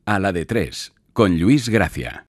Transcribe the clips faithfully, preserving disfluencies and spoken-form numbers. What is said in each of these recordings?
A la de tres, con Lluís Gracia.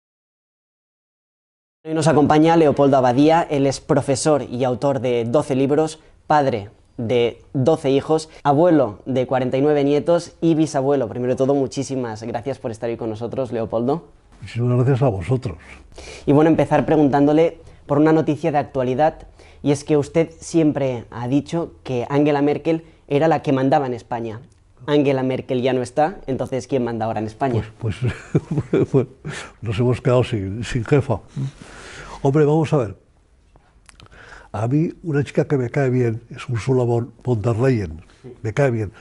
Hoy nos acompaña Leopoldo Abadía. Él es profesor y autor de doce libros, padre de doce hijos, abuelo de cuarenta y nueve nietos y bisabuelo. Primero de todo, muchísimas gracias por estar hoy con nosotros, Leopoldo. Muchísimas gracias a vosotros. Y bueno, empezar preguntándole por una noticia de actualidad, y es que usted siempre ha dicho que Angela Merkel era la que mandaba en España. Angela Merkel ya no está, entonces ¿quién manda ahora en España? Pues, pues, pues nos hemos quedado sin, sin jefa. Hombre, vamos a ver. A mí, una chica que me cae bien es Ursula von der Leyen. Me cae bien.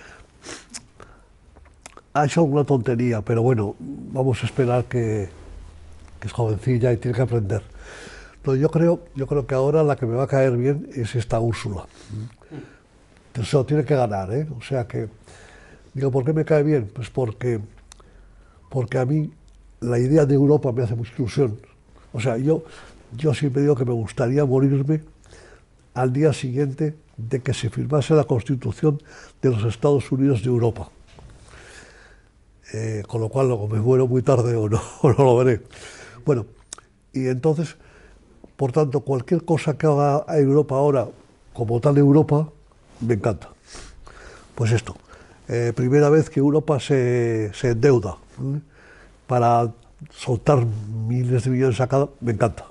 Ha hecho alguna tontería, pero bueno, vamos a esperar que, que es jovencilla y tiene que aprender. No, yo creo, yo creo que ahora la que me va a caer bien es esta Úrsula. Entonces lo tiene que ganar, ¿eh? O sea que... Digo, ¿por qué me cae bien? Pues porque, porque a mí la idea de Europa me hace mucha ilusión. O sea, yo, yo siempre digo que me gustaría morirme al día siguiente de que se firmase la Constitución de los Estados Unidos de Europa. Eh, con lo cual, luego me muero muy tarde o no, o no lo veré. Bueno, y entonces, por tanto, cualquier cosa que haga a Europa ahora, como tal Europa, me encanta. Pues esto. Eh, primera vez que Europa se, se endeuda ¿eh? para soltar miles de millones a cada, me encanta.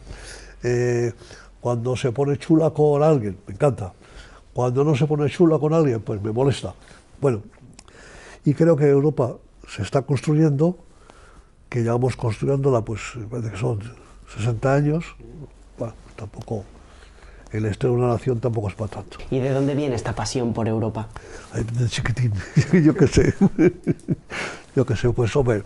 Eh, cuando se pone chula con alguien, me encanta. Cuando no se pone chula con alguien, pues me molesta. Bueno, y creo que Europa se está construyendo, que llevamos construyéndola, pues parece que son sesenta años, bueno, tampoco... El este de una nación tampoco es para tanto. ¿Y de dónde viene esta pasión por Europa? Ay, de chiquitín, yo qué sé. Yo qué sé, pues hombre.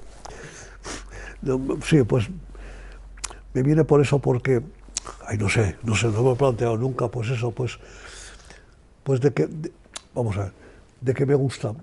Sí, pues me viene por eso porque, ay, no sé, no sé, no me he planteado nunca, pues eso, pues, pues de que, de, vamos a ver, de que me gusta,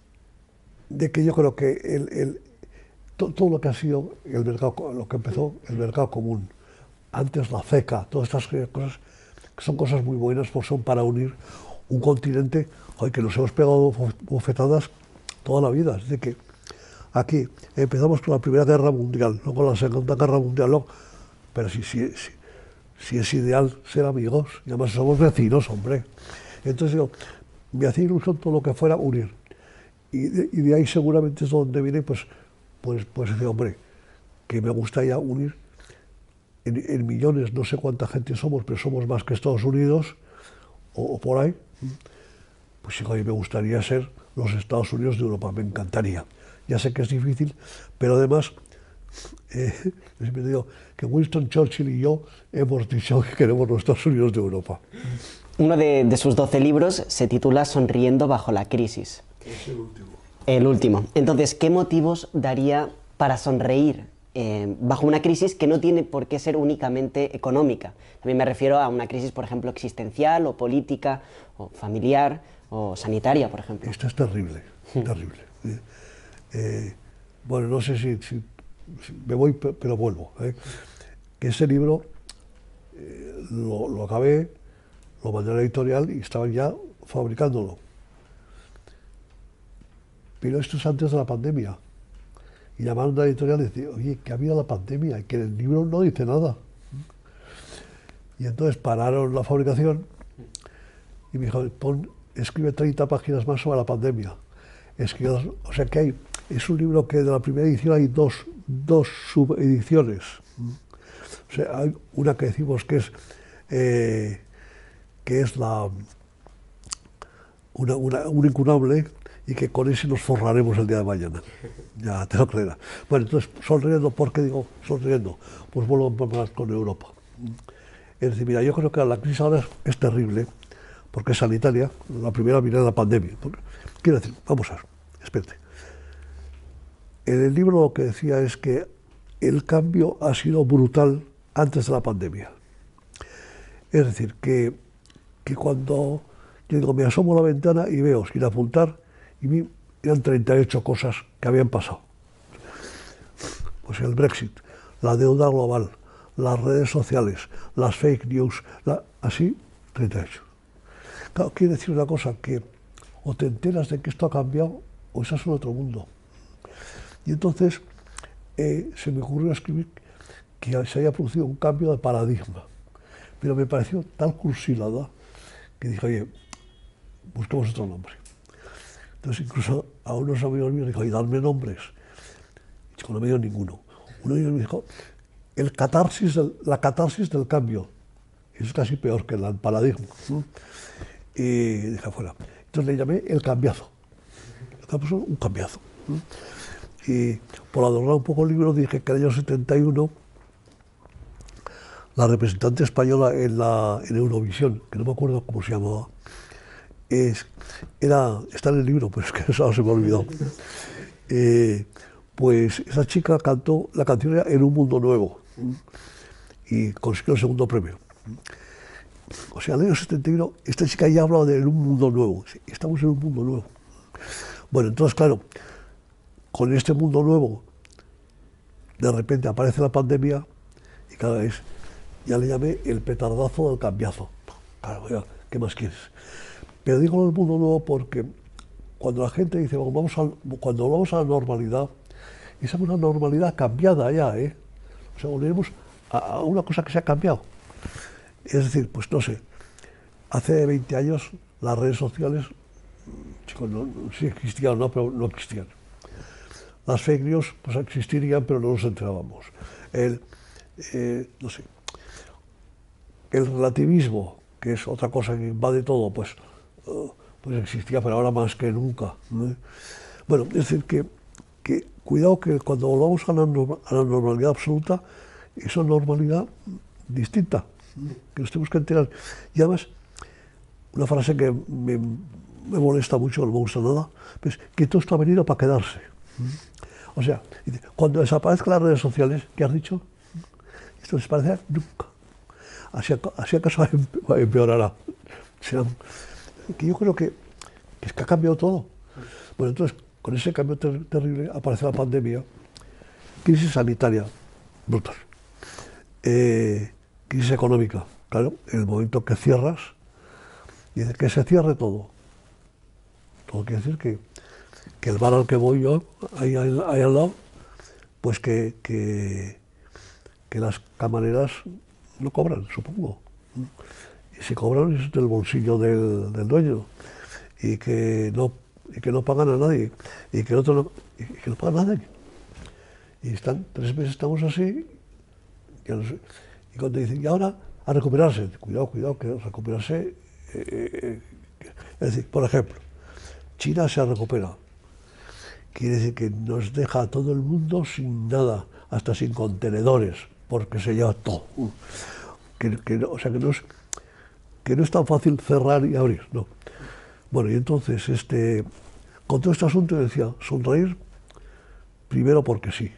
de que yo creo que el, el, to, todo lo que ha sido el mercado, lo que empezó el mercado común, antes la CECA, todas estas cosas, que son cosas muy buenas, pues son para unir un continente hoy que nos hemos pegado bofetadas toda la vida. Es de que aquí empezamos con la Primera Guerra Mundial, luego la Segunda Guerra Mundial, luego, pero si, si, si, si es ideal ser amigos, y además somos vecinos, hombre. Entonces yo, me hacía ilusión todo lo que fuera unir. Y de, y de ahí seguramente es donde viene, pues, pues, pues ese hombre, que me gustaría unir. En, en millones, no sé cuánta gente somos, pero somos más que Estados Unidos, o, o por ahí, pues sí, oye, me gustaría ser los Estados Unidos de Europa, me encantaría. Ya sé que es difícil, pero además, eh, siempre digo que Winston Churchill y yo hemos dicho que queremos los Estados Unidos de Europa. Uno de, de sus doce libros se titula Sonriendo bajo la crisis. Es el último. El último. Entonces, ¿qué motivos daría para sonreír Eh, bajo una crisis que no tiene por qué ser únicamente económica? También me refiero a una crisis, por ejemplo, existencial o política o familiar o sanitaria, por ejemplo. Esto es terrible, terrible. Eh, eh, bueno, no sé si, si, si me voy, pero vuelvo. Eh. Que ese libro eh, lo, lo acabé, lo mandé a la editorial y estaban ya fabricándolo. Pero esto es antes de la pandemia. Y llamaron a la editorial y decían, oye, que ha habido la pandemia y que el libro no dice nada. Y entonces pararon la fabricación y me dijo, pon, escribe treinta páginas más sobre la pandemia. Escribe, o sea que hay, es un libro que de la primera edición hay dos, dos subediciones. O sea, hay una que decimos que es, eh, que es la, una, una, un incunable, y que con ese nos forraremos el día de mañana. Ya te lo creerás. Bueno, entonces, sonriendo, ¿por qué digo sonriendo? Pues vuelvo a hablar con Europa. Es decir, mira, yo creo que la crisis ahora es, es terrible, porque es sanitaria, la primera viene de la pandemia. Porque, quiero decir, vamos a ver, espérate. En el libro lo que decía es que el cambio ha sido brutal antes de la pandemia. Es decir, que, que cuando yo digo, me asomo a la ventana y veo, sin apuntar, y vi, eran treinta y ocho cosas que habían pasado. Pues el Brexit, la deuda global, las redes sociales, las fake news, la, así, treinta y ocho. Claro, quiere decir una cosa, que o te enteras de que esto ha cambiado o estás en otro mundo. Y entonces eh, se me ocurrió escribir que se había producido un cambio de paradigma. Pero me pareció tal cursilada que dije, oye, busquemos otro nombre. Entonces incluso a unos amigos míos dijo, oye, dadme nombres. Y yo no me dio ninguno. Uno de ellos me dijo, el catarsis del, la catarsis del cambio. Es casi peor que el paradigma, ¿no? Y dije, fuera. Entonces le llamé el cambiazo. El cambiazo, un cambiazo, ¿no? Y por adornar un poco el libro dije que en el año setenta y uno la representante española en, la, en Eurovisión, que no me acuerdo cómo se llamaba, es, era, está en el libro, pero es que eso se me olvidó. Eh, pues esa chica cantó, la canción era En un mundo nuevo, y consiguió el segundo premio. O sea, en el año setenta y uno, esta chica ya hablaba de En un mundo nuevo. Estamos en un mundo nuevo. Bueno, entonces, claro, con este mundo nuevo, de repente aparece la pandemia y cada vez ya le llamé el petardazo del cambiazo. Claro, ya, ¿qué más quieres? Pero digo el mundo nuevo porque cuando la gente dice, bueno, vamos a, cuando volvamos a la normalidad, esa es una normalidad cambiada ya, ¿eh? O sea, volvemos a, a una cosa que se ha cambiado. Es decir, pues no sé, hace veinte años las redes sociales, chicos, no, no, sí existían o no, pero no existían. Las fake news pues existirían, pero no nos enterábamos. El, eh, no sé, el relativismo, que es otra cosa que invade todo, pues, uh, pues existía, pero ahora más que nunca, ¿no? Bueno, es decir, que, que cuidado que cuando volvamos a la, a la normalidad absoluta, esa normalidad distinta, que nos tenemos que enterar. Y además, una frase que me, me molesta mucho, no me gusta nada, es que todo esto ha venido para quedarse. O sea, cuando desaparezcan las redes sociales, ¿qué has dicho? Esto desaparecerá nunca. Así, así acaso empeorará. O sea, que yo creo que, que es que ha cambiado todo. Bueno, entonces, con ese cambio ter terrible aparece la pandemia, crisis sanitaria, brutal. Eh, crisis económica, claro, en el momento que cierras, y dice que se cierre todo. Todo quiere decir que, que el bar al que voy yo, ahí, ahí, ahí al lado, pues que, que, que las camareras no cobran, supongo. Y si cobran es del bolsillo del, del dueño, y que, no, y que no pagan a nadie, y que el otro no, y que no pagan a nadie. Y están, tres meses estamos así, ya no sé. Y cuando dicen, y ahora a recuperarse, cuidado, cuidado, que recuperarse, eh, eh, es decir, por ejemplo, China se recupera, quiere decir que nos deja a todo el mundo sin nada, hasta sin contenedores, porque se lleva todo. Que, que, o sea, que no, es, que no es tan fácil cerrar y abrir, no. Bueno, y entonces, este, con todo este asunto decía, sonreír, primero porque sí,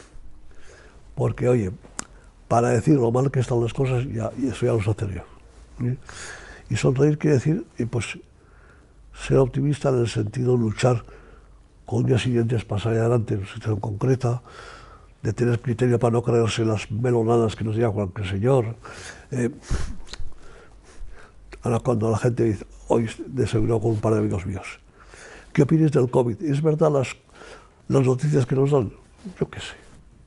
porque, oye, para decir lo mal que están las cosas, ya, y eso ya lo sé hacer yo. ¿Sí? Y sonreír quiere decir, y pues, ser optimista en el sentido de luchar con días siguientes para salir adelante en una situación concreta, de tener criterio para no creerse las melonadas que nos diga cualquier señor. Eh, ahora cuando la gente dice, hoy desayunó con un par de amigos míos, ¿qué opinas del COVID? ¿Es verdad las, las noticias que nos dan? Yo qué sé.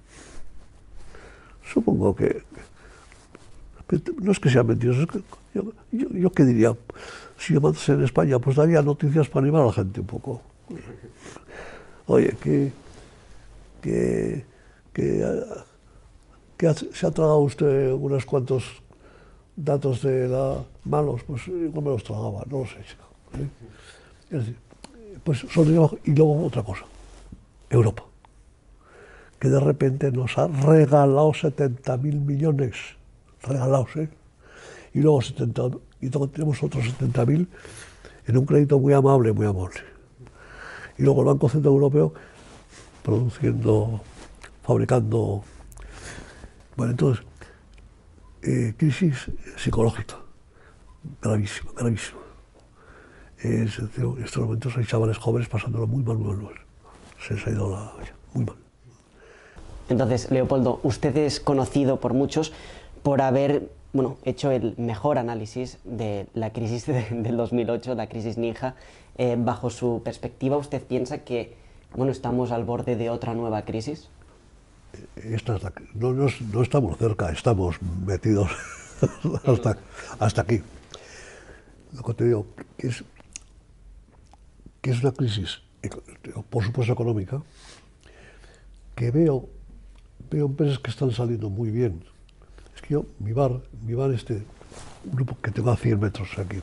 Supongo que, no es que sean mentirosos, es que yo, yo, yo qué diría, si yo mandase en España, pues daría noticias para animar a la gente un poco. Oye, que, que, que, que se ha tragado usted unos cuantos datos de la malos, pues no me los tragaba, no lo sé. ¿Sí? Es decir, pues son, y luego otra cosa, Europa, que de repente nos ha regalado setenta mil millones, regalados, ¿eh? Y luego setenta, y luego tenemos otros setenta mil en un crédito muy amable, muy amable. Y luego el Banco Central Europeo produciendo, fabricando. Bueno, entonces, eh, crisis psicológica, gravísima, gravísima. Es, en estos momentos hay chavales jóvenes pasándolo muy mal, muy mal. Se les ha ido la olla, muy mal. Entonces, Leopoldo, usted es conocido por muchos por haber, bueno, hecho el mejor análisis de la crisis de, del dos mil ocho, la crisis ninja. Eh, bajo su perspectiva, ¿usted piensa que bueno, estamos al borde de otra nueva crisis. Esta es la, no, no, no estamos cerca, estamos metidos hasta, hasta aquí. Lo que te digo, que es, que es una crisis, por supuesto económica, que veo, veo empresas que están saliendo muy bien. Es que yo, mi bar, mi bar este, un grupo que tengo a cien metros aquí,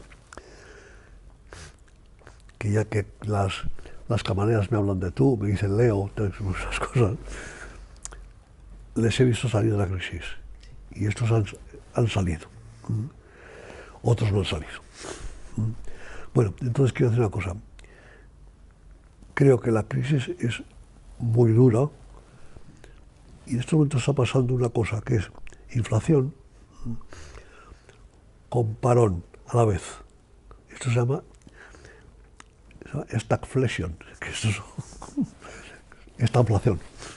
que ya que las, las camareras me hablan de tú, me dicen Leo, esas cosas, les he visto salir de la crisis. Y estos han, han salido. Otros no han salido. Bueno, entonces quiero decir una cosa. Creo que la crisis es muy dura y en estos momentos está pasando una cosa que es inflación con parón a la vez. Esto se llama, se llama stagflation, que esto es esta inflación.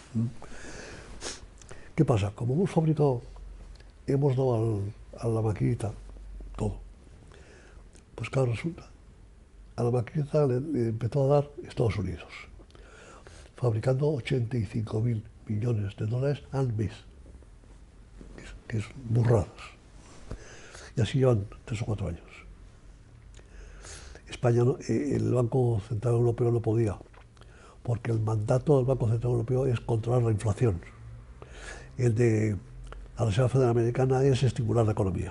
¿Qué pasa? Como hemos fabricado, hemos dado al, a la maquinita todo, pues claro, resulta, a la maquinita le, le empezó a dar Estados Unidos, fabricando ochenta y cinco mil millones de dólares al mes, que es, que es burradas. Y así llevan tres o cuatro años. España, no, eh, el Banco Central Europeo no podía, porque el mandato del Banco Central Europeo es controlar la inflación. El de la Reserva Federal Americana es estimular la economía.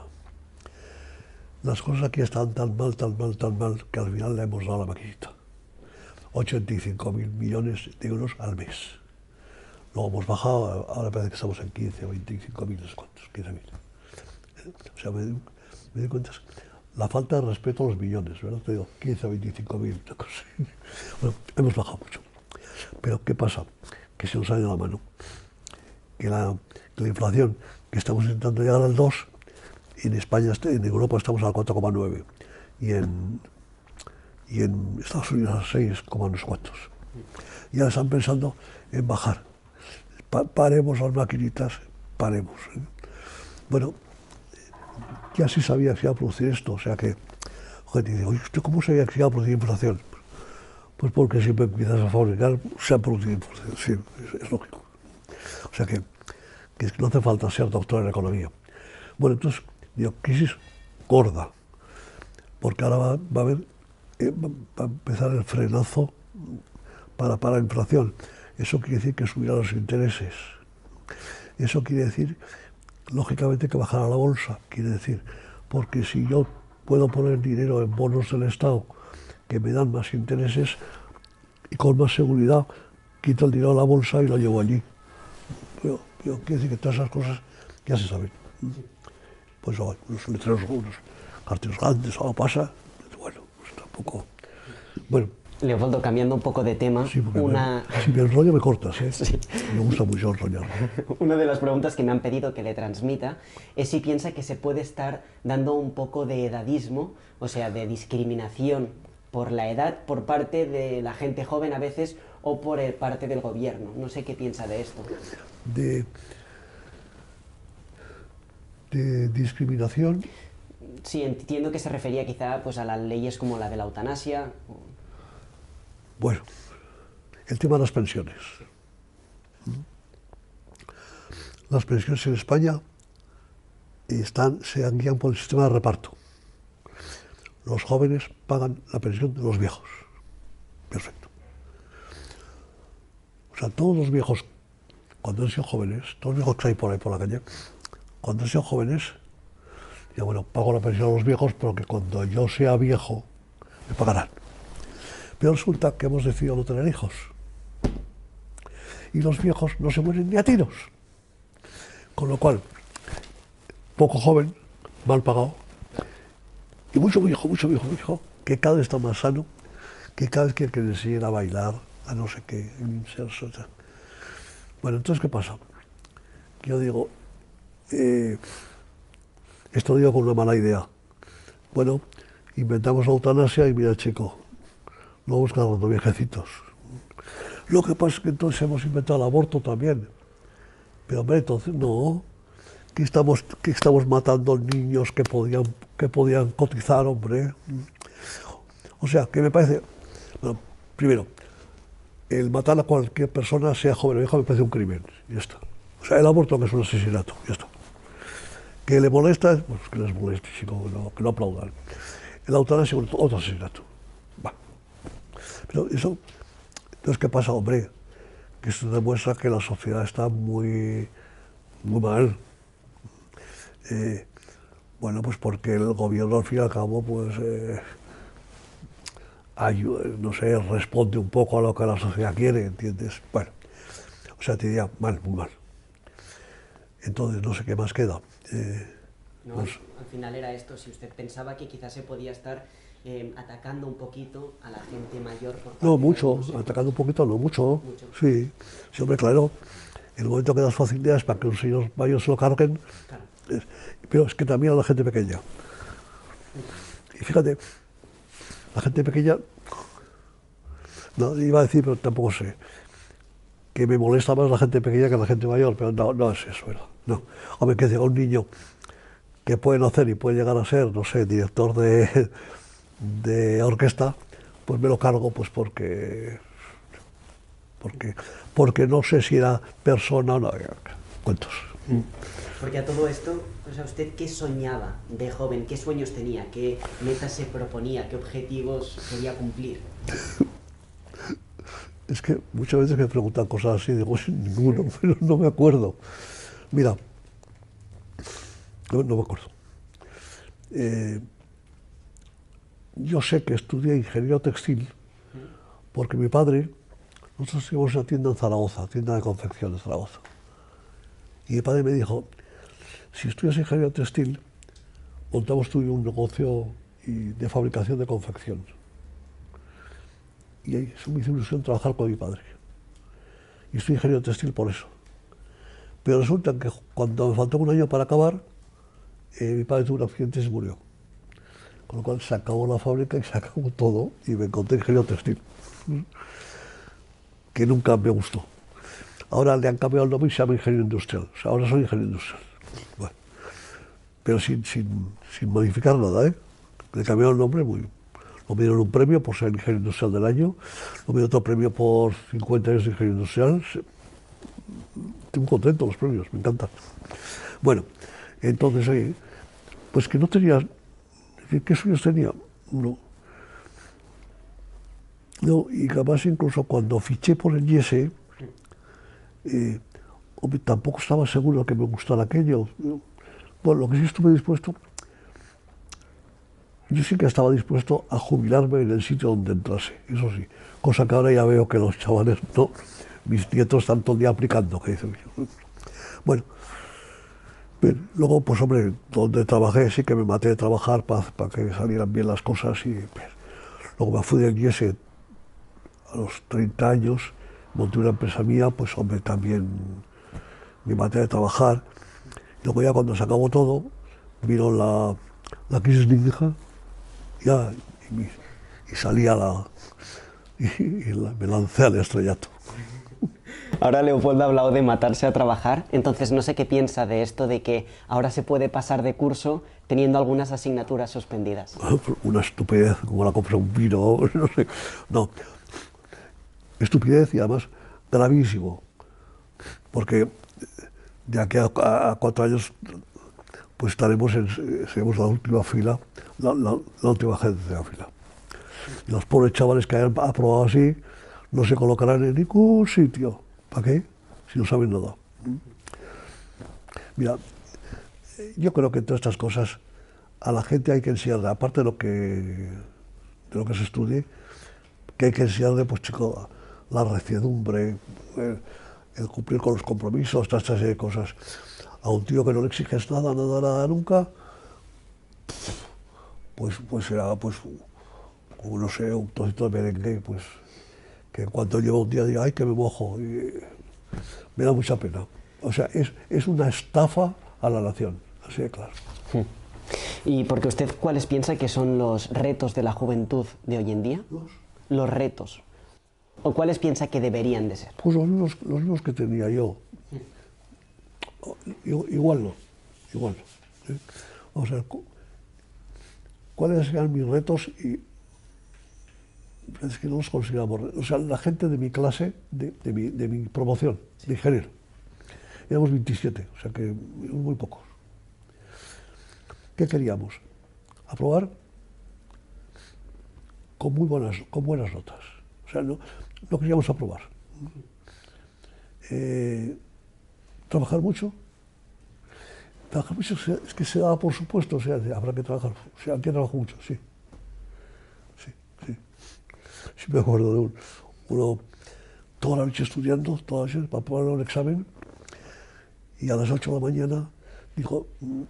Las cosas aquí están tan mal, tan mal, tan mal, que al final le hemos dado la maquinita. ochenta y cinco mil millones de euros al mes. Luego hemos bajado, ahora parece que estamos en quince o veinticinco mil, no sé cuántos, quince mil. O sea, me, me doy cuenta, la falta de respeto a los millones, ¿verdad? Te digo, quince o veinticinco mil, una cosa así. Bueno, hemos bajado mucho. Pero ¿qué pasa? Que se nos ha ido la mano. Que la, que la inflación, que estamos intentando llegar al dos, y en España, en Europa estamos al cuatro coma nueve y en, y en Estados Unidos al seis, no sé cuántos. Y ahora están pensando en bajar. Pa paremos las maquinitas, paremos. ¿eh? Bueno, ya sí sabía que se iba a producir esto, o sea que, gente dice, oye, ¿usted cómo sabía que se iba a producir inflación? Pues porque siempre empiezas a fabricar, se ha producido inflación, sí, es, es lógico. O sea que, que no hace falta ser doctor en economía. Bueno, entonces, digo, crisis gorda, porque ahora va, va a haber, eh, va a empezar el frenazo para, para la inflación. Eso quiere decir que subirá los intereses. Eso quiere decir, lógicamente, que bajará la bolsa. Quiere decir, porque si yo puedo poner dinero en bonos del Estado que me dan más intereses y con más seguridad, quito el dinero a la bolsa y lo llevo allí. Pero, pero quiere decir que todas esas cosas ya se saben. Pues oh, unos letreros, unos carteles grandes, algo pasa. Bueno, pues tampoco. Bueno. Leopoldo, cambiando un poco de tema, sí, una... me, si me enrollo me cortas, ¿eh? Sí. Me gusta mucho enrollar. Una de las preguntas que me han pedido que le transmita es si piensa que se puede estar dando un poco de edadismo, o sea, de discriminación por la edad por parte de la gente joven a veces o por el, parte del gobierno. No sé qué piensa de esto. De, de discriminación. Sí, entiendo que se refería quizá pues, a las leyes como la de la eutanasia. Bueno, el tema de las pensiones. Las pensiones en España están, se guían por el sistema de reparto. Los jóvenes pagan la pensión de los viejos. Perfecto. O sea, todos los viejos, cuando han sido jóvenes, todos los viejos que hay por ahí por la calle, cuando han sido jóvenes, ya bueno, pago la pensión a los viejos porque cuando yo sea viejo me pagarán. Pero resulta que hemos decidido no tener hijos. Y los viejos no se mueren ni a tiros. Con lo cual, poco joven, mal pagado, y mucho viejo, mucho viejo, mucho viejo, que cada vez está más sano, que cada vez quiere que le enseñen a bailar, a no sé qué, en inserso, etc. Bueno, entonces, ¿qué pasa? Yo digo, eh, esto lo digo con una mala idea. Bueno, inventamos la eutanasia y mira, chico, no vamos quedando viejecitos. Lo que pasa es que entonces hemos inventado el aborto también. Pero hombre, entonces no, que estamos, que estamos matando niños que podían, que podían cotizar, hombre. O sea, que me parece, bueno, primero, el matar a cualquier persona, sea joven o vieja, me parece un crimen. Y ya está. O sea, el aborto que es un asesinato. Ya está. Que le molesta, pues que les moleste, chico, que no, que no aplaudan. El eutanasia es otro asesinato. Va. Pero eso, entonces, ¿qué pasa, hombre? Que esto demuestra que la sociedad está muy, muy mal. Eh, bueno, pues porque el gobierno, al fin y al cabo, pues, eh, ayuda, no sé, responde un poco a lo que la sociedad quiere, ¿entiendes? Bueno, o sea, te diría mal, muy mal. Entonces, no sé qué más queda. Eh, no, pues, al final era esto, si usted pensaba que quizás se podía estar eh, atacando un poquito a la gente mayor. Por no, parte de mucho, algunos, atacando un poquito, no, mucho. Mucho. Sí, sí, hombre, claro. En el momento que das facilidades para que los señores mayores se lo carguen, Claro. es, pero es que también a la gente pequeña. Y fíjate, la gente pequeña, no, iba a decir, pero tampoco sé, que me molesta más la gente pequeña que la gente mayor, pero no, no es eso, ¿verdad? No. Hombre, que diga un niño que puede nacer y puede llegar a ser, no sé, director de, de orquesta, pues me lo cargo, pues porque, porque, porque no sé si era persona o no. Cuentos. Porque a todo esto, o sea, ¿usted qué soñaba de joven? ¿Qué sueños tenía? ¿Qué metas se proponía? ¿Qué objetivos quería cumplir? Es que muchas veces me preguntan cosas así, digo, sin ninguno, pero no me acuerdo. Mira, no, no me acuerdo. Eh, yo sé que estudié ingeniería textil porque mi padre, nosotros teníamos una tienda en Zaragoza, tienda de confección en Zaragoza. Y mi padre me dijo, si estudias ingeniería textil, montamos tú y un negocio y de fabricación de confección. Y ahí eso me hizo ilusión trabajar con mi padre. Y estoy ingeniero textil por eso. Pero resulta que cuando me faltó un año para acabar, eh, mi padre tuvo un accidente y se murió. Con lo cual se acabó la fábrica y se acabó todo y me encontré ingeniero textil, que nunca me gustó. Ahora le han cambiado el nombre y se llama ingeniero industrial. O sea, ahora soy ingeniero industrial. Bueno, pero sin, sin, sin modificar nada, ¿eh? Le cambiaron el nombre muy... Me dieron un premio por ser ingeniero industrial del año, me dieron otro premio por cincuenta años de ingeniero industrial. Estoy muy contento los premios, me encantan. Bueno, entonces, eh, pues que no tenía... ¿Qué sueños tenía? No. No, y además incluso cuando fiché por el I E S E, eh, hombre, tampoco estaba seguro que me gustara aquello. Bueno, lo que sí estuve dispuesto, yo sí que estaba dispuesto a jubilarme en el sitio donde entrase, eso sí, cosa que ahora ya veo que los chavales, no, mis nietos están todo el día aplicando, que dicen. Bueno, pero luego, pues hombre, donde trabajé sí que me maté de trabajar para pa que salieran bien las cosas y pues, luego me fui del I E S E a los treinta años, monté una empresa mía, pues hombre, también me maté de trabajar. Luego ya cuando se acabó todo, vino la, la crisis ninja, ya, y, me, y salí a la... y, y la, me lancé al estrellato. Ahora Leopoldo ha hablado de matarse a trabajar, entonces no sé qué piensa de esto de que ahora se puede pasar de curso teniendo algunas asignaturas suspendidas. Una estupidez, como la compra un vino, no sé, no. Estupidez y además gravísimo, porque de aquí a, a, a cuatro años pues estaremos en, seremos la última fila, la, la, la última gente de la fila. Y los pobres chavales que hayan aprobado así no se colocarán en ningún sitio. ¿Para qué? Si no saben nada. Mira, yo creo que en todas estas cosas a la gente hay que enseñarle, aparte de lo que, de lo que se estudie, que hay que enseñarle, pues chico, la reciedumbre, el, el cumplir con los compromisos, toda esta serie de cosas. A un tío que no le exiges nada, nada, nada, nunca, pues, pues será, pues, como no sé, un trocito de merengue, pues, que en cuanto lleva un día diga, ay, que me mojo, y me da mucha pena. O sea, es, es una estafa a la nación, así de claro. ¿Y porque usted cuáles piensa que son los retos de la juventud de hoy en día? ¿Los? Los retos. ¿O cuáles piensa que deberían de ser? Pues los mismos, los mismos que tenía yo. Igual no, igual no. ¿eh? O sea, ¿cuáles eran mis retos? Y es que no los consideramos, o sea, la gente de mi clase, de, de, mi, de mi promoción, de ingeniero, éramos veintisiete, o sea que muy pocos. ¿Qué queríamos? Aprobar con muy buenas, con buenas notas. O sea, no, no queríamos aprobar. Eh, trabajar mucho. Trabajar mucho es que se daba por supuesto, o sea, habrá que trabajar. O sea, ¿quién trabaja mucho? Sí. Sí, sí. Sí me acuerdo de un, uno toda la noche estudiando, toda la noche, para aprobar un examen, y a las ocho de la mañana dijo,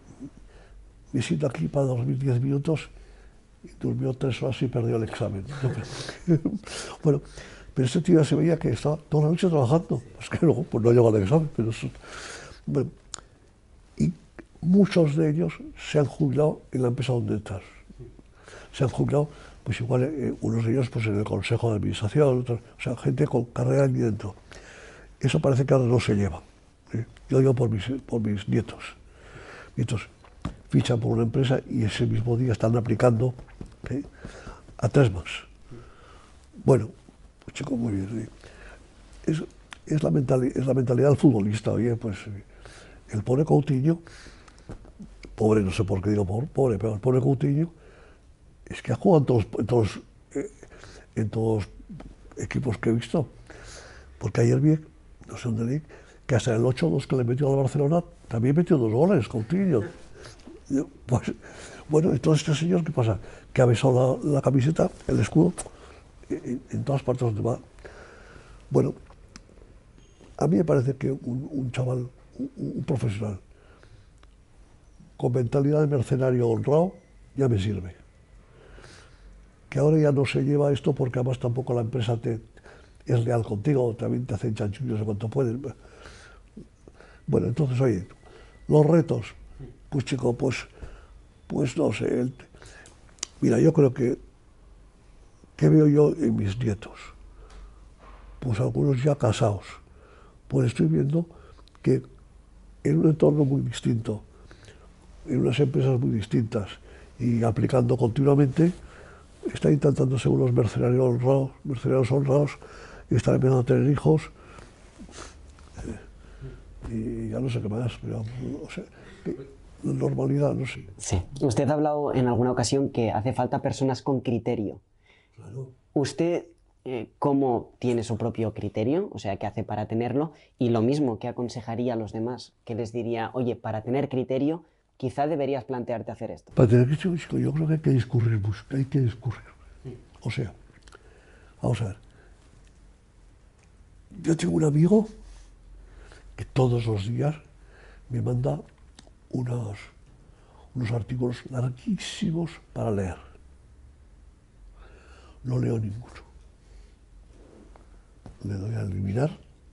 me siento aquí para dormir diez minutos, y durmió tres horas y perdió el examen. Bueno, pero este tío ya se veía que estaba toda la noche trabajando. Es que luego pues no llegó al examen. Pero eso, bueno, y muchos de ellos se han jubilado en la empresa donde estás. Se han jubilado, pues igual, eh, unos de ellos pues en el consejo de administración, otros, o sea, gente con carrera aquí dentro. Eso parece que ahora no se lleva. ¿eh? Yo digo por mis, por mis nietos. Nietos fichan por una empresa y ese mismo día están aplicando ¿eh? a tres más. Bueno, pues chico, muy bien. ¿eh? Es, es, la es la mentalidad del futbolista. Oye, pues el pobre Coutinho, pobre, no sé por qué digo pobre, pobre pero el pobre Coutinho, es que ha jugado en todos, en todos, eh, en todos equipos que he visto. Porque ayer vi, no sé dónde leí, que hasta el ocho dos que le metió al Barcelona, también metió dos goles, Coutinho. Pues, bueno, entonces este señor, ¿qué pasa? Que ha besado la, la camiseta, el escudo, en, en todas partes donde va. Bueno, a mí me parece que un, un chaval, un, un profesional, con mentalidad de mercenario honrado, ya me sirve. Que ahora ya no se lleva esto porque además tampoco la empresa te, es leal contigo, también te hacen chanchullos de cuanto pueden. Bueno, entonces, oye, los retos, pues chico, pues, pues no sé, el, mira, yo creo que, ¿qué veo yo en mis nietos? Pues algunos ya casados, pues estoy viendo que en un entorno muy distinto, en unas empresas muy distintas y aplicando continuamente, están intentando ser unos mercenarios honrados, mercenarios honrados, y están empezando a tener hijos, y ya no sé qué más, pero o sea, normalidad, no sé. Sí. Usted ha hablado en alguna ocasión que hace falta personas con criterio. Claro. ¿Usted eh, cómo tiene su propio criterio? O sea, ¿qué hace para tenerlo? Y lo mismo, ¿qué aconsejaría a los demás? ¿Qué les diría, oye, para tener criterio, quizá deberías plantearte hacer esto? Para tener criterio, yo creo que hay que discurrir, hay que discurrir. O sea, vamos a ver. Yo tengo un amigo que todos los días me manda unos, unos artículos larguísimos para leer. No leo ninguno. Le doy a eliminar.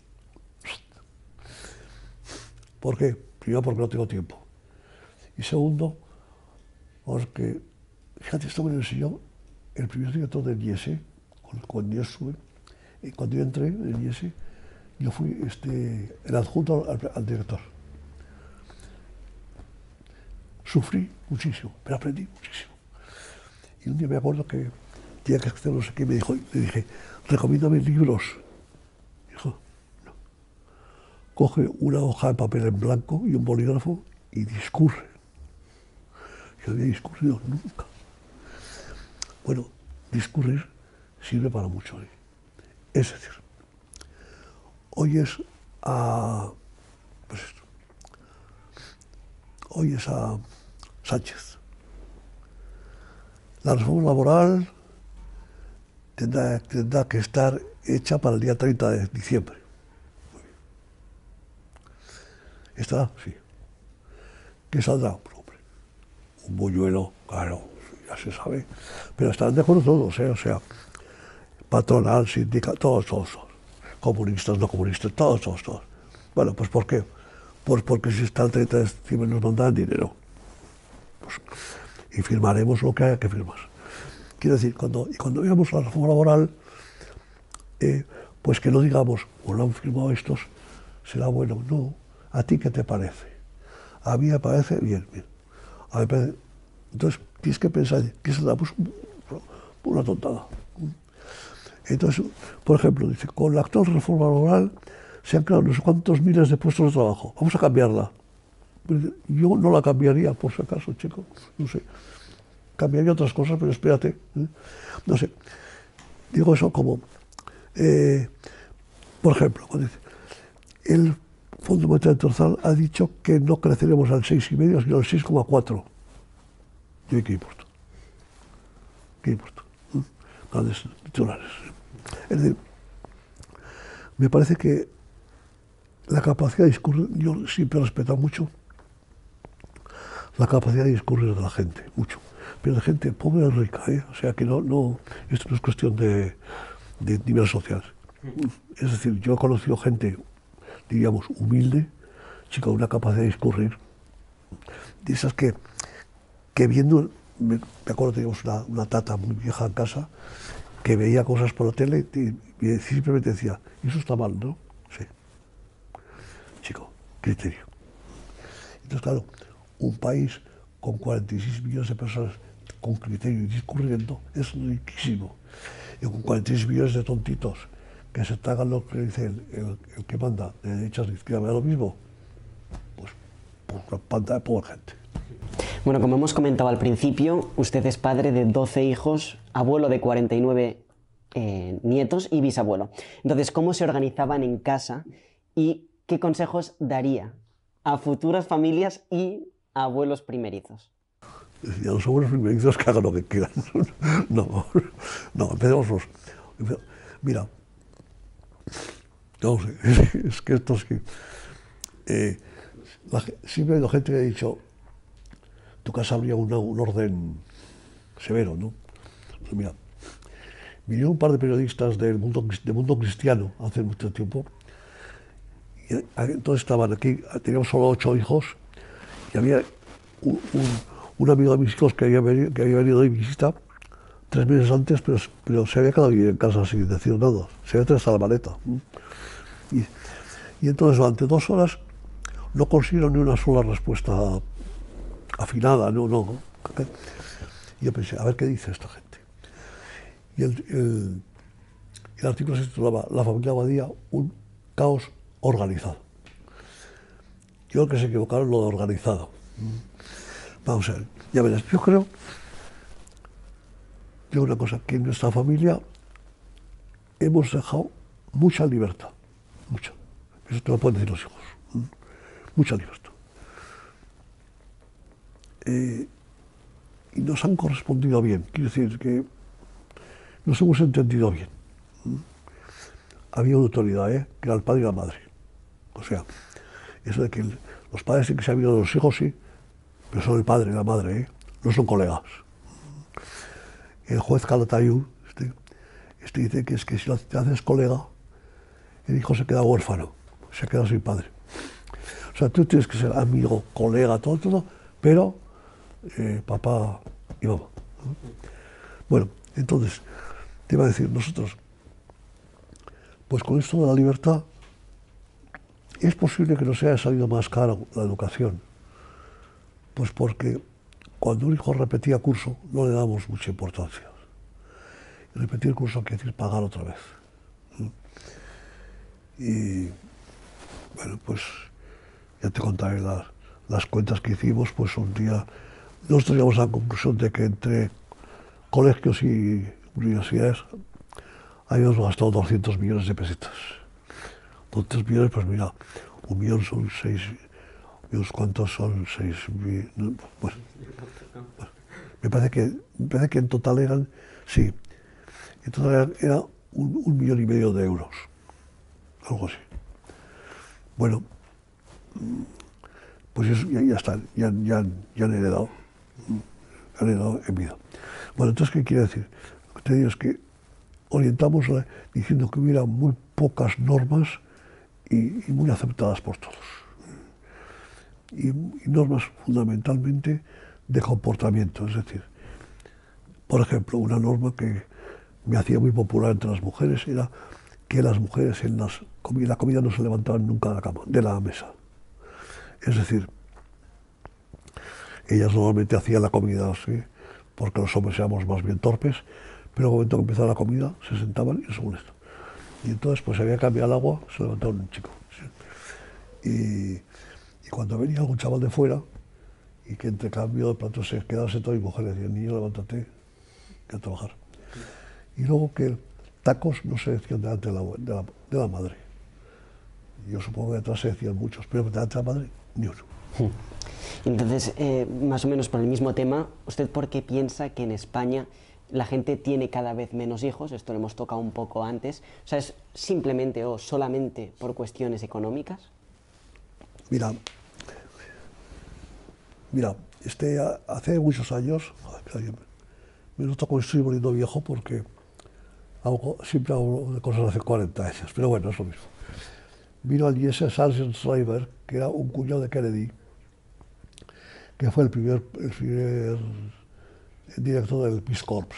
¿Por qué? Primero, porque no tengo tiempo. Y segundo, porque, fíjate, esto me lo enseñó el primer director del I E S, cuando yo estuve, y cuando yo entré en el I E S, yo fui este, el adjunto al, al director. Sufrí muchísimo, pero aprendí muchísimo. Y un día me acuerdo que tenía que hacer no sé qué, y me dijo, le dije, recomiéndame libros. Dijo, no. Coge una hoja de papel en blanco y un bolígrafo y discurre. Yo había discurrido nunca. Bueno, discurrir sirve para mucho. ¿eh? Es decir, oyes a, pues esto, oyes a Sánchez. La reforma laboral tendrá, tendrá que estar hecha para el día treinta de diciembre. ¿Estará? Sí. ¿Qué saldrá? Pues, hombre, un buñuelo, claro, ya se sabe. Pero están de acuerdo todos, ¿eh? O sea, patronal, sindical, todos, todos, todos. Comunistas, no comunistas, todos, todos, todos. Bueno, pues ¿por qué? Pues porque si está el treinta de diciembre nos mandan dinero. Pues, y firmaremos lo que haya que firmar. Quiero decir, cuando, y cuando veamos la reforma laboral, eh, pues que no digamos, o lo han firmado estos, será bueno. No, ¿a ti qué te parece? A mí me parece bien, bien. A mí me parece, entonces, tienes que pensar, ¿qué se da? Pues una tontada. Entonces, por ejemplo, dice, con la actual reforma laboral se han creado no sé cuántos miles de puestos de trabajo, vamos a cambiarla. Yo no la cambiaría, por si acaso, chico, no sé. Cambiaría otras cosas, pero espérate. ¿eh? No sé. Digo eso como, eh, por ejemplo, cuando dice, el Fondo Monetario Internacional ha dicho que no creceremos al seis coma cinco, sino al seis coma cuatro. ¿Y qué importa? ¿Qué importa? ¿Eh? Grandes titulares. Es decir, me parece que la capacidad de discurrir, yo siempre he respetado mucho la capacidad de discurrir de la gente, mucho. Pero de gente pobre y rica, ¿eh? O sea que no, no, esto no es cuestión de, de nivel social. Es decir, yo he conocido gente, diríamos, humilde, chica, una capacidad de discurrir, de esas que, que viendo, me, me acuerdo, teníamos una, una tata muy vieja en casa, que veía cosas por la tele y, y simplemente decía, eso está mal, ¿no? Sí. Chico, criterio. Entonces, claro, un país con cuarenta y seis millones de personas con criterio y discurriendo es riquísimo. Y con cuarenta y seis millones de tontitos que se tragan lo que dice el, el, el que manda de derechas de izquierda, ¿es lo mismo? Pues por una panda de pobre gente. Bueno, como hemos comentado al principio, usted es padre de doce hijos, abuelo de cuarenta y nueve eh, nietos y bisabuelo. Entonces, ¿cómo se organizaban en casa y qué consejos daría a futuras familias y a abuelos primerizos? Y a los abuelos primerizos que hagan lo que quieran. No, no, empecemos los... Mira, no sé, es que esto es que... Eh, la, siempre ha habido gente que ha dicho, tu casa habría una, un orden severo, ¿no? Pues mira, vinieron un par de periodistas del mundo, del mundo cristiano hace mucho tiempo, y entonces estaban aquí, teníamos solo ocho hijos, y había un, un, un amigo de mis hijos que había venido, que había venido de visita tres meses antes, pero, pero se había quedado en casa sin decir nada, se había traído la maleta. Y, y entonces durante dos horas no consiguieron ni una sola respuesta afinada, no, no. Y yo pensé, a ver qué dice esta gente. Y el, el, el artículo se titulaba La familia Badía, un caos organizado. Yo creo que se equivocaron lo de organizado. Vamos a ver, ya verás, yo creo, digo una cosa, que en nuestra familia hemos dejado mucha libertad, mucha. Eso te lo pueden decir los hijos, mucha libertad. Eh, y nos han correspondido bien, quiero decir que nos hemos entendido bien. Había una autoridad, ¿eh? Que era el padre y la madre. O sea, eso de que el, los padres sí que se han ido de los hijos, sí, pero son el padre y la madre, ¿eh? No son colegas. El juez Calatayud, este, este dice que es que si te haces colega, el hijo se queda huérfano, se queda sin padre. O sea, tú tienes que ser amigo, colega, todo, todo, pero eh, papá y mamá. Bueno, entonces, te iba a decir, nosotros, pues con esto de la libertad, es posible que nos haya salido más caro la educación. Pues porque cuando un hijo repetía curso, no le damos mucha importancia. Y repetir curso quiere decir pagar otra vez. Y, bueno, pues ya te contaré las, las cuentas que hicimos, pues un día nosotros llegamos a la conclusión de que entre colegios y universidades habíamos gastado doscientos millones de pesetas. doscientos millones, pues mira, un millón son seis, unos cuantos son seis mil, no, pues, pues, me parece que, me parece que en total eran, sí, en total eran, era un, un millón y medio de euros, algo así. Bueno, pues eso ya, ya está, ya, ya, ya han heredado, han heredado en vida. Bueno, entonces, ¿qué quiere decir? Lo que te digo es que orientamos la, diciendo que hubiera muy pocas normas y, y muy aceptadas por todos. Y, y normas fundamentalmente de comportamiento, es decir, por ejemplo, una norma que me hacía muy popular entre las mujeres era que las mujeres en las, la comida no se levantaban nunca de la cama, de la mesa. Es decir, ellas normalmente hacían la comida así, porque los hombres éramos más bien torpes, pero en el momento que empezaba la comida, se sentaban y se molestaban. Y entonces, pues había cambiado el agua, se levantaba un chico. ¿Sí? Y, y cuando venía algún chaval de fuera, y que entre cambio de platos se quedaba sentado, y mi mujer le decía, niño, levántate, que a trabajar. Y luego que tacos no se decían delante de la, de la, de la madre. Yo supongo que detrás se decían muchos, pero delante de la madre, ni uno. Entonces, eh, más o menos por el mismo tema, ¿usted por qué piensa que en España la gente tiene cada vez menos hijos? Esto lo hemos tocado un poco antes. O sea, ¿es simplemente o solamente por cuestiones económicas? Mira, mira, este, hace muchos años, me noto como estoy volviendo viejo porque hago, siempre hago cosas hace cuarenta años, pero bueno, es lo mismo. Vino allí ese Sargent Shriver, que era un cuñado de Kennedy, que fue el primer, el primer director del Peace Corps.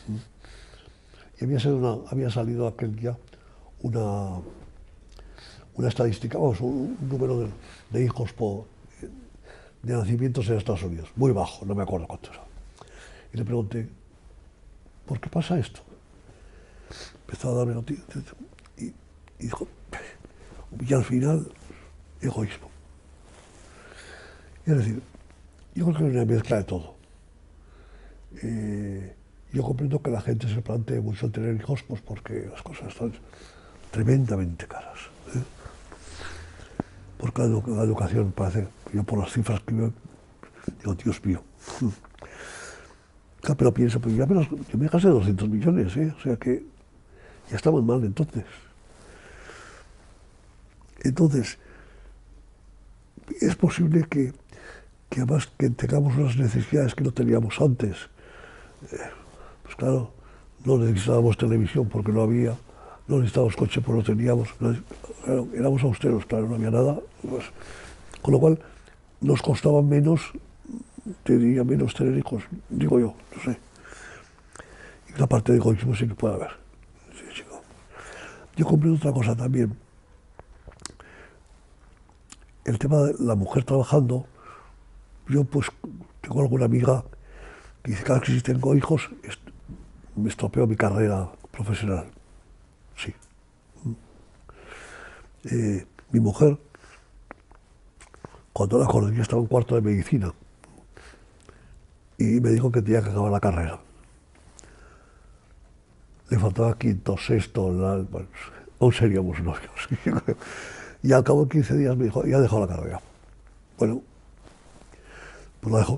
Y había, sido una, había salido aquel día una, una estadística, vamos, un, un número de, de hijos por, de nacimientos en Estados Unidos, muy bajo, no me acuerdo cuánto era. Y le pregunté, ¿por qué pasa esto? Empezó a darme noticias y, y dijo, y al final, egoísmo. Es decir, yo creo que es una mezcla de todo. Eh, yo comprendo que la gente se plantee mucho el tener hijos, pues porque las cosas están tremendamente caras. ¿eh? Porque la, edu la educación parece, yo por las cifras que veo, digo, Dios mío. Claro, pero pienso, pues yo, menos, yo me gasté doscientos millones, ¿eh? O sea que ya estamos mal entonces. Entonces, es posible que, que además que tengamos unas necesidades que no teníamos antes. Eh, pues claro, no necesitábamos televisión porque no había, no necesitábamos coche porque no teníamos, no, claro, éramos austeros, claro, no había nada. Pues, con lo cual, nos costaba menos, te diría menos tener hijos, digo yo, no sé. Y la parte de egoísmo sí que puede haber. Sí, chico. Yo comprendo otra cosa también. El tema de la mujer trabajando, yo pues tengo alguna amiga que dice, claro, que si tengo hijos, me estropeo mi carrera profesional. Sí. Eh, mi mujer, cuando la conocí, estaba en cuarto de medicina y me dijo que tenía que acabar la carrera. Le faltaba quinto, sexto, la, bueno, aún seríamos novios. Y al cabo de quince días me dijo, ya he dejado la carrera. Bueno, pues la dejó.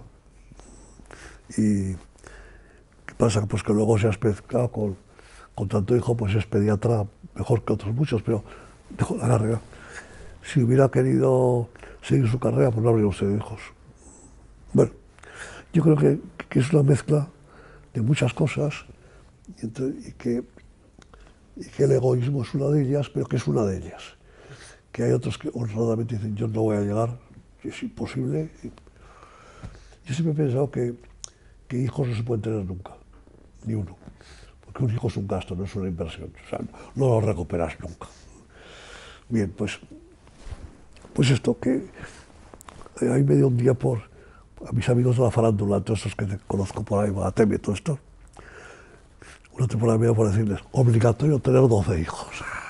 Y ¿qué pasa? Pues que luego se ha especificado con, con tanto hijo, pues es pediatra mejor que otros muchos, pero dejó la carrera. Si hubiera querido seguir su carrera, pues no habría tenido hijos. Bueno, yo creo que, que es una mezcla de muchas cosas y, entre, y, que, y que el egoísmo es una de ellas, pero que es una de ellas. Que hay otros que honradamente dicen, yo no voy a llegar, que es imposible. Yo siempre he pensado que, que hijos no se pueden tener nunca, ni uno. Porque un hijo es un gasto, no es una inversión. O sea, no lo recuperas nunca. Bien, pues, pues esto, que ahí me dio un día por a mis amigos de la farándula, todos estos que conozco por ahí, Bagatemi y todo esto, una temporada me dio por decirles, obligatorio tener doce hijos.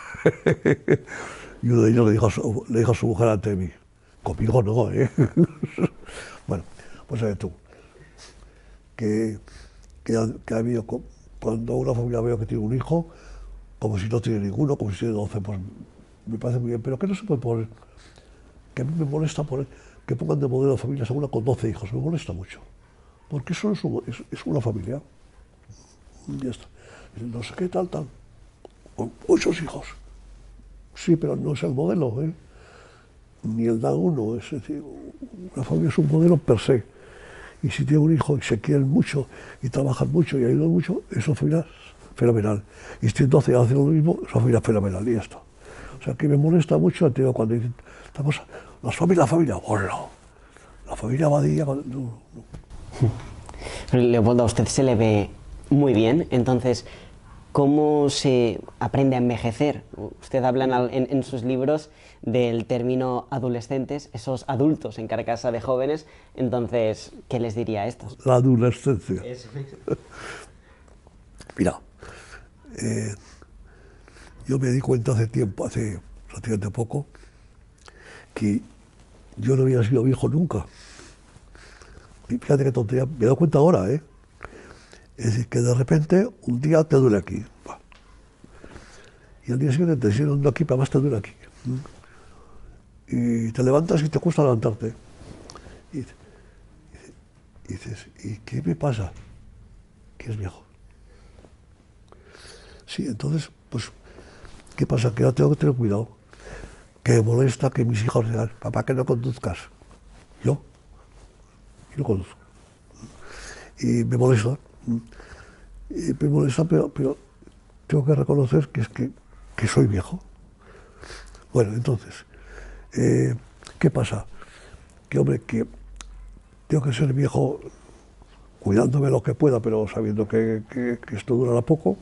Y uno de ellos le dijo a su, le dijo a su mujer ante mí, conmigo no, ¿eh? Bueno, pues sabes tú, que, que, ha, que ha habido, cuando una familia veo que tiene un hijo, como si no tiene ninguno, como si tiene doce, pues me parece muy bien, pero que no se puede poner, que a mí me molesta poner, que pongan de modelo familias a una con doce hijos, me molesta mucho, porque eso es, un, es, es una familia, y ya está, no sé qué tal, tal, con muchos hijos. Sí, pero no es el modelo, ¿eh? Ni el da uno, es decir, una familia es un modelo per se. Y si tiene un hijo y se quieren mucho y trabajan mucho y ayudan mucho, es una familia fenomenal. Y si tienen doce y hacen lo mismo, es una familia fenomenal y ya está. O sea, que me molesta mucho digo, cuando dicen esta cosa, la familia, la familia, bueno, la familia Badía, no, no. Leopoldo, a usted se le ve muy bien, entonces, ¿cómo se aprende a envejecer? Usted habla en, en, en sus libros del término adolescentes, esos adultos en carcasa de jóvenes, entonces, ¿qué les diría a estos? La adolescencia. Mira, eh, yo me di cuenta hace tiempo, hace relativamente poco, que yo no había sido viejo nunca. Y fíjate qué tontería, me he dado cuenta ahora, ¿eh? Es decir, que de repente un día te duele aquí, y al día siguiente te sigue doliendo aquí, pero además te duele aquí. Y te levantas y te cuesta levantarte. Y, y dices, ¿y qué me pasa? Que es viejo. Sí, entonces, pues, ¿qué pasa? Que ahora tengo que tener cuidado. Que me molesta que mis hijos digan, papá, que no conduzcas. Yo, yo no conduzco. Y me molesta. Y me molesta, pero, pero tengo que reconocer que es que, que soy viejo. Bueno, entonces, eh, ¿qué pasa? Que, hombre, que tengo que ser viejo cuidándome lo que pueda, pero sabiendo que, que, que esto durará poco.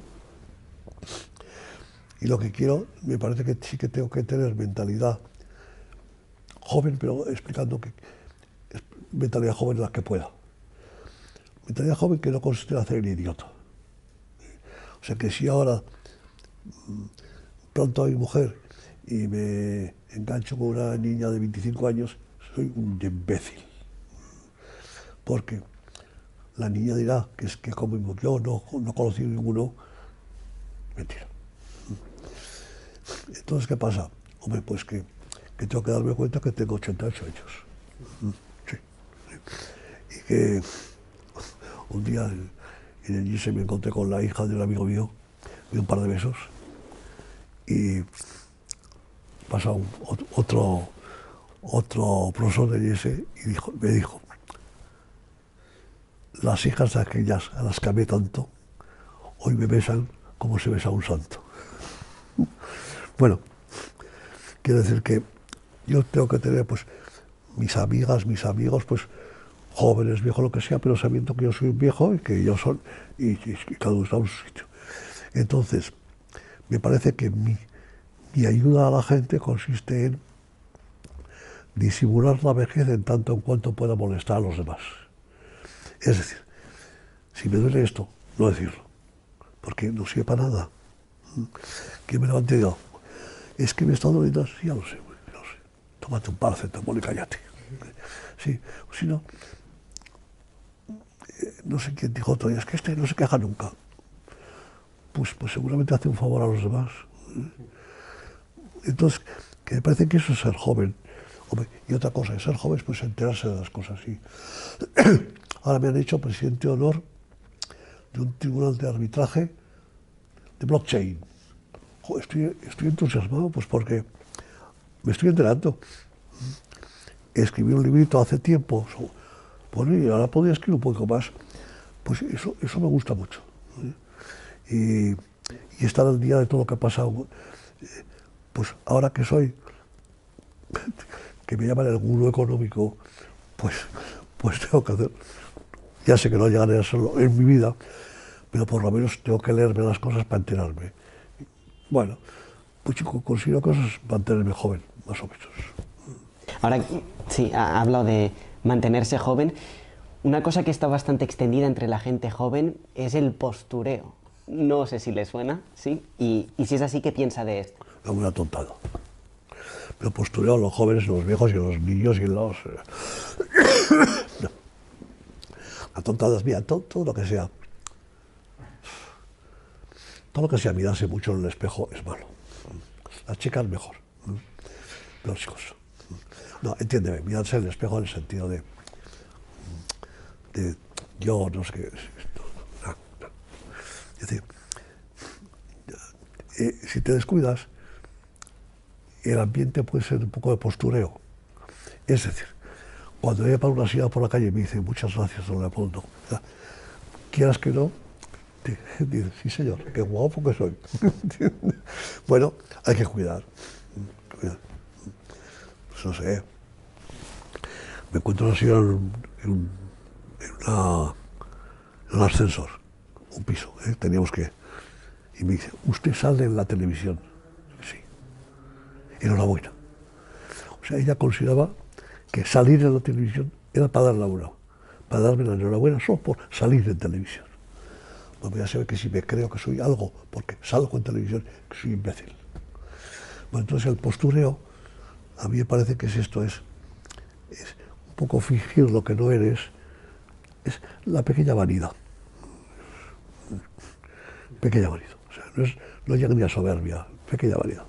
Y lo que quiero, me parece que sí que tengo que tener mentalidad joven, pero explicando que es mentalidad joven la que pueda. Mentalidad joven que no consiste en hacer el idiota. O sea que si ahora pronto hay mujer y me engancho con una niña de veinticinco años, soy un imbécil. Porque la niña dirá que es que como yo no, no conocí ninguno, mentira. Entonces, ¿qué pasa? Hombre, pues que, que tengo que darme cuenta que tengo ochenta y ocho años. Sí. Y que un día en, en el Gise me encontré con la hija de un amigo mío, di un par de besos, y pasa un, otro, otro profesor del Gise y dijo, me dijo, las hijas de aquellas a las que amé tanto, hoy me besan como se besa un santo. Bueno, quiero decir que yo tengo que tener, pues, mis amigas, mis amigos, pues, jóvenes, viejos, lo que sea, pero sabiendo que yo soy un viejo y que ellos son, y, y, y cada uno está en su sitio. Entonces, me parece que mi, mi ayuda a la gente consiste en disimular la vejez en tanto en cuanto pueda molestar a los demás. Es decir, si me duele esto, no decirlo, porque no sirve para nada. Que me levante y diga, es que me está doliendo, sí, ya lo sé, ya lo sé. Tómate un paracetamol y cállate. Sí, o si no, eh, no sé quién dijo otro día, es que este no se queja nunca. Pues, pues seguramente hace un favor a los demás. Entonces, que me parece que eso es ser joven. Hombre, y otra cosa, ser joven es pues enterarse de las cosas. Sí. Ahora me han hecho presidente de honor de un tribunal de arbitraje de blockchain. Joder, estoy, estoy entusiasmado, pues porque me estoy enterando. Escribí un librito hace tiempo, bueno, y ahora podría escribir un poco más. Pues eso, eso me gusta mucho. Y, y estar al día de todo lo que ha pasado. Pues ahora que soy, que me llaman el gurú económico, pues, pues tengo que hacer. Ya sé que no llegaré a hacerlo en mi vida, pero por lo menos tengo que leerme las cosas para enterarme. Bueno, pues chico, consigo cosas para mantenerme joven, más o menos. Ahora, sí, ha hablado de mantenerse joven. Una cosa que está bastante extendida entre la gente joven es el postureo. No sé si le suena, ¿sí? Y, y si es así, ¿qué piensa de esto? Es muy atontado. Pero postureo a los jóvenes, a los viejos y a los niños y los... no. Atontadas, mira, todo, todo lo que sea... Todo lo que sea mirarse mucho en el espejo es malo. Las chicas mejor. Los chicos. No, entiéndeme, mirarse en el espejo en el sentido de... de yo no sé qué... No, no. Es decir, eh, si te descuidas, el ambiente puede ser un poco de postureo. Es decir, cuando ella para una silla por la calle y me dice muchas gracias, don Leopoldo, quieras que no, te dices, sí señor, qué guapo que soy. Bueno, hay que cuidar. cuidar. Pues no sé, me encuentro una señora en un, en un, en una, en un ascensor, un piso, ¿eh? Teníamos que... Y me dice, usted sale en la televisión. Sí. Enhorabuena. O sea, ella consideraba que salir en la televisión era para dar la una, para darme la enhorabuena solo por salir en televisión. Bueno, ya se ve que si me creo que soy algo, porque salgo en televisión, que soy imbécil. Bueno, entonces el postureo, a mí me parece que es esto, es, es un poco fingir lo que no eres, es la pequeña vanidad. Pequeña vanidad. O sea, no, es, no llega ni a soberbia, pequeña vanidad.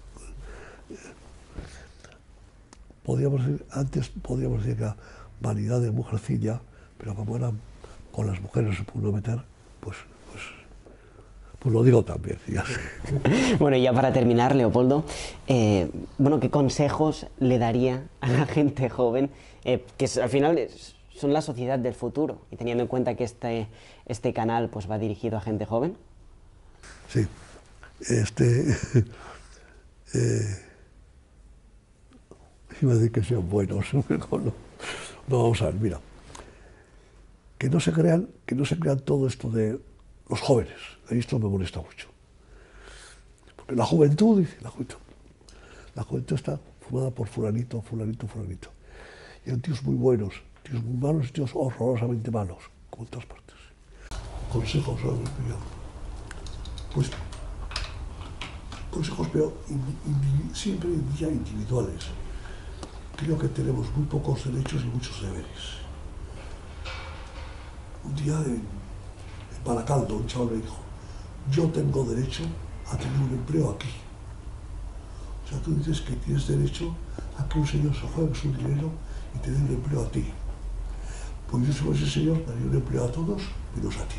Podríamos decir, antes podríamos decir que era vanidad de mujercilla, pero como eran con las mujeres se pudo meter, pues, pues, pues lo digo también. Ya sé. Bueno, y ya para terminar, Leopoldo, eh, bueno, ¿qué consejos le daría a la gente joven, eh, que es, al final es, son la sociedad del futuro, y teniendo en cuenta que este, este canal pues, va dirigido a gente joven? Sí, este... eh, iba a decir que sean buenos, no, no, no, vamos a ver, mira, que no se crean, que no se crean todo esto de los jóvenes, a mí esto me molesta mucho, porque la juventud, dice, la juventud, la juventud está formada por fulanito, fulanito, fulanito, y hay tíos muy buenos, tíos muy malos y tíos horrorosamente malos, como en todas partes. Consejos, ¿sabes? Pues, consejos, pero siempre ya individuales. Creo que tenemos muy pocos derechos y muchos deberes. Un día en, en Baracaldo un chaval me dijo, yo tengo derecho a tener un empleo aquí. O sea, tú dices que tienes derecho a que un señor se juegue su dinero y te dé un empleo a ti. Pues yo, si fuese ese señor, daría un empleo a todos, menos a ti.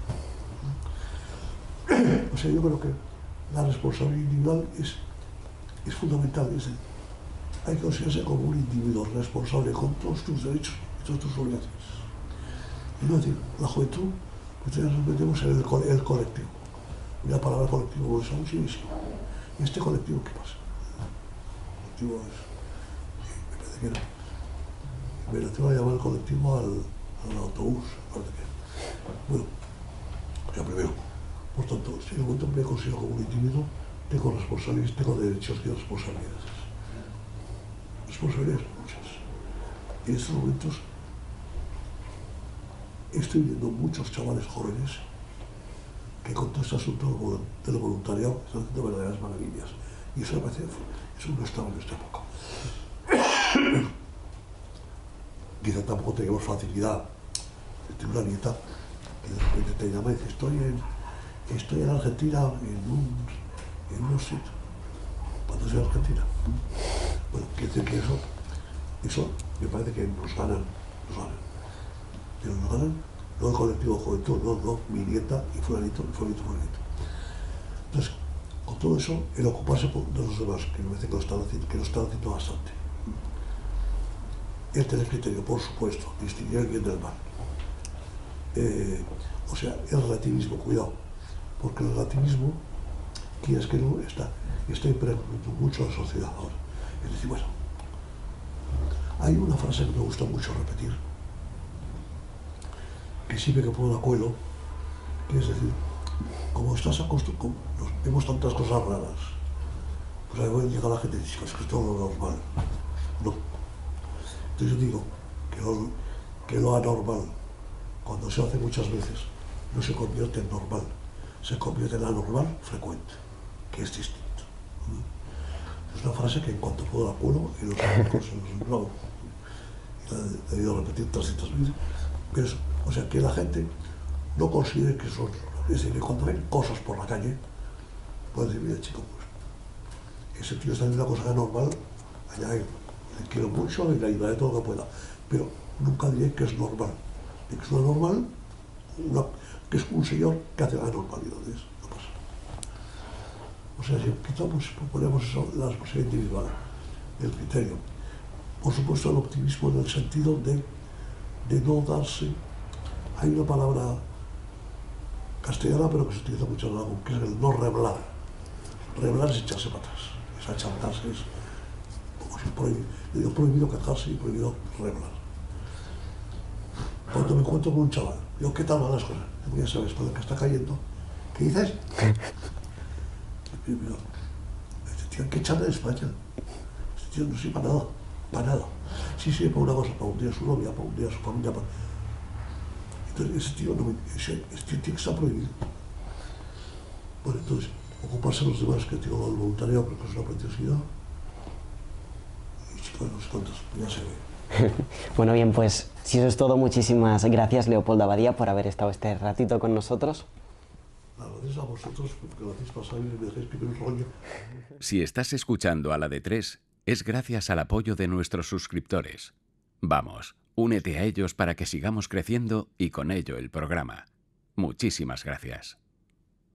O sea, yo creo que la responsabilidad individual es, es fundamental. Es decir, hay que considerarse como un individuo responsable con todos tus derechos y todas tus obligaciones. Y no decir, la juventud, pues ya nos metemos en el, el colectivo. Y la palabra colectivo es muchísimo. ¿Y este colectivo qué pasa? El colectivo es... Me parece que no. Me parece que llamar el colectivo al, al autobús. Parece que. Bueno, ya primero. Por tanto, si yo me considero como un individuo, tengo responsabilidades, tengo derechos y responsabilidades. Responsabilidades muchas. En estos momentos estoy viendo muchos chavales jóvenes que con todo este asunto del voluntariado están haciendo verdaderas maravillas. Y eso me parece, eso no estaba en nuestra época. Quizá tampoco teníamos facilidad. Tengo una nieta que de repente te llama y dice, estoy en, estoy en Argentina, en un, en un sitio. ¿Cuándo soy en Argentina? Bueno, quiere decir que eso, eso me parece que nos ganan, nos ganan. Pero nos ganan no el colectivo de juventud, no, no, mi nieta y fulanito, y fulanito, fulanito. Entonces, con todo eso, el ocuparse de los demás, que me parece que lo están haciendo, que lo están haciendo bastante. El tener criterio, por supuesto, distinguir el bien del mal. Eh, o sea, el relativismo, cuidado, porque el relativismo, quieres que no, está, está impregnando mucho a la sociedad ahora. Es decir, bueno, hay una frase que me gusta mucho repetir, que siempre que pongo la cuelo, que es decir, como estás acostumbrado, vemos tantas cosas raras, pues a veces llega la gente y dice, es que esto es lo normal. No. Entonces yo digo que lo, que lo anormal, cuando se hace muchas veces, no se convierte en normal, se convierte en anormal frecuente, que es distinto. Es una frase que en cuanto puedo la cuelo y los amigos se los empleo. Y la he debido repetir trescientas veces. Pero eso, o sea, que la gente no considere que son... Es decir, que cuando ven cosas por la calle, pueden decir, mira chico, pues, ese tío está haciendo una cosa anormal, allá él. Le quiero mucho y le ayudaré todo lo que pueda. Pero nunca diré que es normal. Y que es una normal, una, que es un señor que hace anormalidades. No pasa. O sea, si quitamos, ponemos eso, la responsabilidad individual, el criterio. Por supuesto, el optimismo en el sentido de, de no darse. Hay una palabra castellana, pero que se utiliza mucho en algo, que es el no reblar. Reblar es echarse para atrás, es achantarse, es como si prohibido, digo, prohibido quejarse y prohibido reblar. Cuando me encuentro con un chaval, digo, ¿qué tal van las cosas? Digo, ya sabes, con el que está cayendo, ¿qué dices? Y digo, este tío hay que echarle de España. Este tío no sirve para nada, para nada. Sí sirve para una cosa, para un día a su novia, para un día a su familia. Para... Entonces, ese tío, no me... ese, ese tío tiene que estar prohibido. Bueno, entonces, ocuparse de los demás, que tengo el voluntariado, porque es una preciosidad. Y chicos, no sé cuántos, ya se ve. Bueno, bien, pues si eso es todo, muchísimas gracias, Leopoldo Abadía, por haber estado este ratito con nosotros. Gracias a vosotros, porque lo hacéis pasar y me dejáis picar un rollo. Si estás escuchando a la de tres, es gracias al apoyo de nuestros suscriptores. Vamos, únete a ellos para que sigamos creciendo y con ello el programa. Muchísimas gracias.